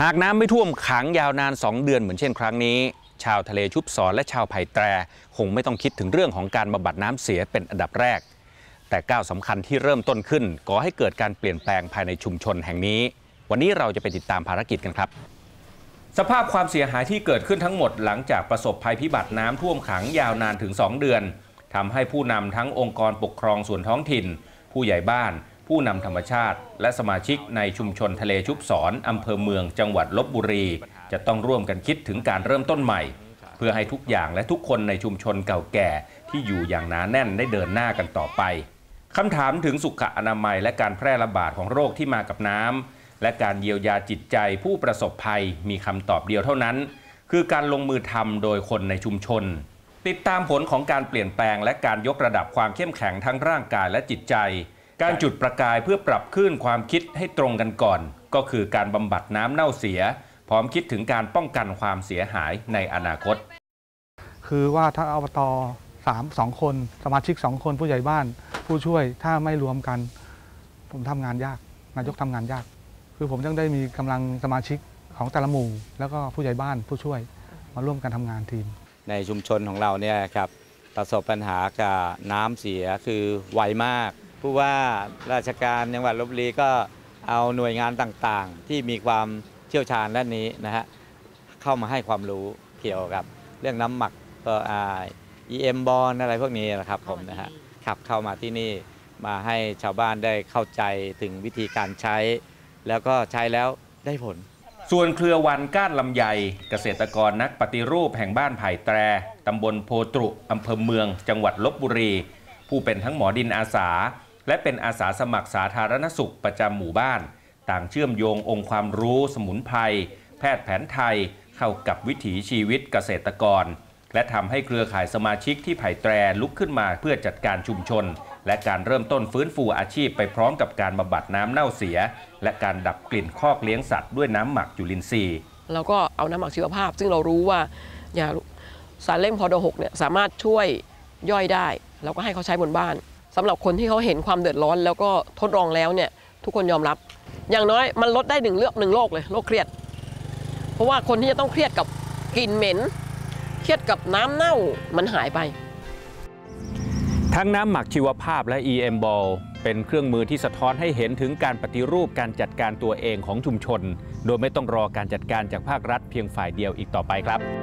หากน้ำไม่ท่วมขังยาวนาน2 เดือนเหมือนเช่นครั้งนี้ชาวทะเลชุบศรและชาวไผ่แตรคงไม่ต้องคิดถึงเรื่องของการบำบัดน้ำเสียเป็นอันดับแรกแต่ก้าวสำคัญที่เริ่มต้นขึ้นก่อให้เกิดการเปลี่ยนแปลงภายในชุมชนแห่งนี้วันนี้เราจะไปติดตามภารกิจกันครับสภาพความเสียหายที่เกิดขึ้นทั้งหมดหลังจากประสบภัยพิบัติน้ำท่วมขังยาวนานถึง2 เดือนทำให้ผู้นำทั้งองค์กรปกครองส่วนท้องถิ่นผู้ใหญ่บ้านผู้นำธรรมชาติและสมาชิกในชุมชนทะเลชุบศรอำเภอเมืองจังหวัดลพบุรีจะต้องร่วมกันคิดถึงการเริ่มต้นใหม่เพื่อให้ทุกอย่างและทุกคนในชุมชนเก่าแก่ที่อยู่อย่างหนาแน่นได้เดินหน้ากันต่อไปคำถามถึงสุขอนามัยและการแพร่ระบาดของโรคที่มากับน้ำและการเยียวยาจิตใจผู้ประสบภัยมีคำตอบเดียวเท่านั้นคือการลงมือทำโดยคนในชุมชนติดตามผลของการเปลี่ยนแปลงและการยกระดับความเข้มแข็งทั้งร่างกายและจิตใจการจุดประกายเพื่อปรับคลื่นความคิดให้ตรงกันก่อนก็คือการบำบัดน้ำเน่าเสียพร้อมคิดถึงการป้องกันความเสียหายในอนาคตคือว่าถ้าอบต2 คนสมาชิก2 คนผู้ใหญ่บ้านผู้ช่วยถ้าไม่รวมกันผมทำงานยากนายกทำงานยากคือผมต้องได้มีกำลังสมาชิกของแต่ละหมู่แล้วก็ผู้ใหญ่บ้านผู้ช่วยมาร่วมกันทำงานทีมในชุมชนของเราเนี่ยครับประสบปัญหากับน้ำเสียคือไวมากผู้ว่าราชการจังหวัดลพบุรีก็เอาหน่วยงานต่างๆที่มีความเชี่ยวชาญด้านนี้นะฮะเข้ามาให้ความรู้เกี่ยวกับเรื่องน้ำหมักEM บอลอะไรพวกนี้นะครับผมนะฮะขับเข้ามาที่นี่มาให้ชาวบ้านได้เข้าใจถึงวิธีการใช้แล้วก็ใช้แล้วได้ผลส่วนเครือวันก้านลำไยเกษตรกรนักปฏิรูปแห่งบ้านไผ่แตรตำบลโพตรุอำเภอเมืองจังหวัดลพบุรีผู้เป็นทั้งหมอดินอาสาและเป็นอาสาสมัครสาธารณสุขประจำหมู่บ้านต่างเชื่อมโยงองค์ความรู้สมุนไพรแพทย์แผนไทยเข้ากับวิถีชีวิตเกษตรกรและทำให้เครือข่ายสมาชิกที่ไผ่แตรลุกขึ้นมาเพื่อจัดการชุมชนและการเริ่มต้นฟื้นฟูอาชีพไปพร้อมกับการบำบัดน้ำเน่าเสียและการดับกลิ่นคอกเลี้ยงสัตว์ด้วยน้ำหมักจุลินทรีย์เราก็เอาน้ำหมักชีวภาพซึ่งเรารู้ว่าสารเล่มพด6เนี่ยสามารถช่วยย่อยได้เราก็ให้เขาใช้บนบ้านสำหรับคนที่เขาเห็นความเดือดร้อนแล้วก็ทดลองแล้วเนี่ยทุกคนยอมรับอย่างน้อยมันลดได้1 โรคเลยโรคเครียดเพราะว่าคนที่จะต้องเครียดกับกลิ่นเหม็นเครียดกับน้ำเน่ามันหายไปทั้งน้ำหมักชีวภาพและ EM Ball เป็นเครื่องมือที่สะท้อนให้เห็นถึงการปฏิรูปการจัดการตัวเองของชุมชนโดยไม่ต้องรอการจัดการจากภาครัฐเพียงฝ่ายเดียวอีกต่อไปครับ